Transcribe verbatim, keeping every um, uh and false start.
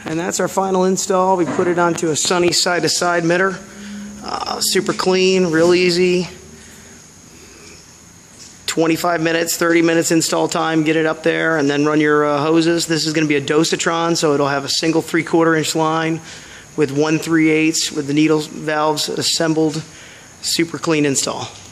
And that's our final install. We put it onto a Sonny side-to-side emitter. Uh, super clean, real easy. twenty-five minutes, thirty minutes install time, get it up there, and then run your uh, hoses. This is going to be a dosatron, so it'll have a single three-quarter inch line with one three eighths with the needle valves assembled. Super clean install.